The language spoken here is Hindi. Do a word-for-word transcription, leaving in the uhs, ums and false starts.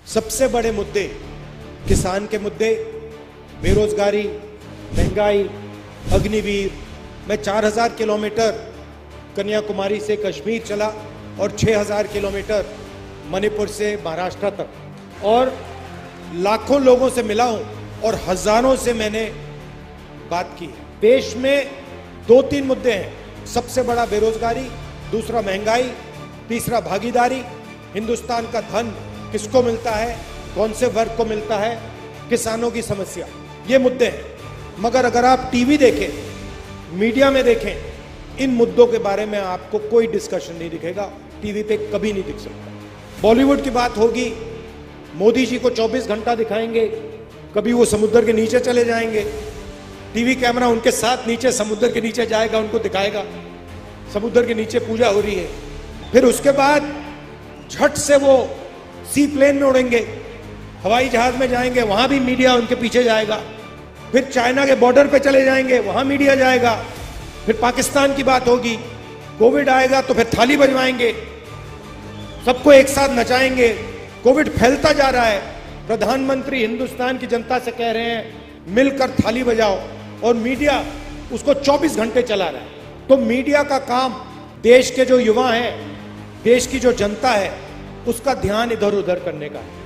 सबसे बड़े मुद्दे किसान के मुद्दे, बेरोजगारी, महंगाई, अग्निवीर। मैं चार हज़ार किलोमीटर कन्याकुमारी से कश्मीर चला और छह हज़ार किलोमीटर मणिपुर से महाराष्ट्र तक और लाखों लोगों से मिला हूं और हजारों से मैंने बात की है। देश में दो तीन मुद्दे हैं। सबसे बड़ा बेरोजगारी, दूसरा महंगाई, तीसरा भागीदारी, हिंदुस्तान का धन किसको मिलता है, कौन से वर्ग को मिलता है, किसानों की समस्या, ये मुद्दे हैं। मगर अगर आप टीवी देखें, मीडिया में देखें, इन मुद्दों के बारे में आपको कोई डिस्कशन नहीं दिखेगा। टीवी पे कभी नहीं दिख सकता। बॉलीवुड की बात होगी, मोदी जी को चौबीस घंटा दिखाएंगे, कभी वो समुद्र के नीचे चले जाएंगे, टीवी कैमरा उनके साथ नीचे समुद्र के नीचे जाएगा, उनको दिखाएगा समुद्र के नीचे पूजा हो रही है। फिर उसके बाद झट से वो सी प्लेन में उड़ेंगे, हवाई जहाज में जाएंगे, वहां भी मीडिया उनके पीछे जाएगा। फिर चाइना के बॉर्डर पे चले जाएंगे, वहां मीडिया जाएगा। फिर पाकिस्तान की बात होगी, कोविड आएगा तो फिर थाली बजवाएंगे, सबको एक साथ नचाएंगे। कोविड फैलता जा रहा है, प्रधानमंत्री हिंदुस्तान की जनता से कह रहे हैं मिलकर थाली बजाओ, और मीडिया उसको चौबीस घंटे चला रहा है। तो मीडिया का काम देश के जो युवा हैं, देश की जो जनता है, उसका ध्यान इधर उधर करने का है।